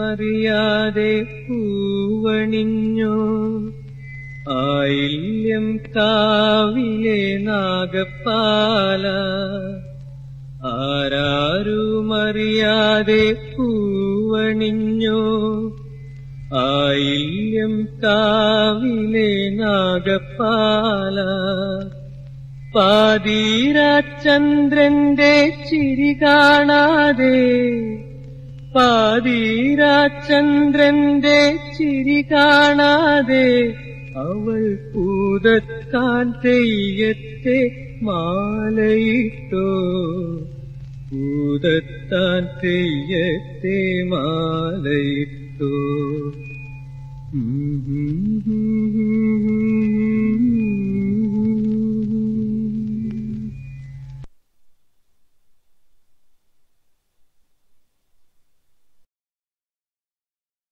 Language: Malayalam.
അറിയാതെ പൂവണിഞ്ഞോ ആയില്യം കാവിലെ നാഗപ്പാല ആരാരുമറിയാതെ പൂവണിഞ്ഞോ ആയില്യം കാവിലെ നാഗപ്പാല പാതിരാചന്ദ്രന്റെ ചിരി കാണാതെ പാതിരാചന്ദ്രന്റെ ചിരി കാണാതെ അവൾ പൂതത്താൻ തെയ്യത്തെ മാലയിട്ടോ പൂതത്താൻ തെയ്യത്തെ മാലയിട്ടോ